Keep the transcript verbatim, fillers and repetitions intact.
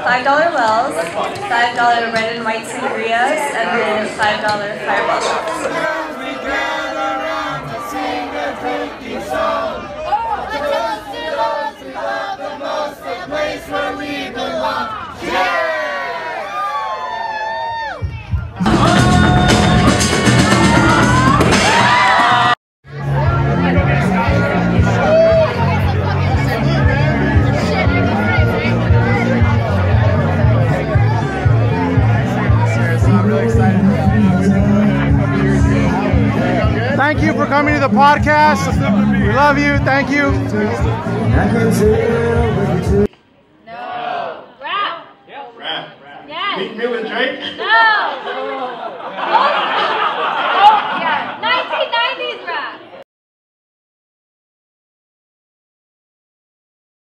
five dollar wells, five dollar red and white sangrias, and then five dollar fireball shots. Thank you for coming to the podcast. We love you. Thank you.